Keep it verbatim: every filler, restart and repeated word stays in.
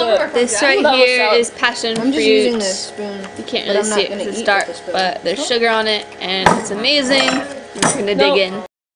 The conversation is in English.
good. This right here is passion I'm just fruit. using this spoon. You can't but really I'm see not it gonna because it's eat dark, with the spoon. but there's sugar on it and it's amazing. We're gonna No. dig in.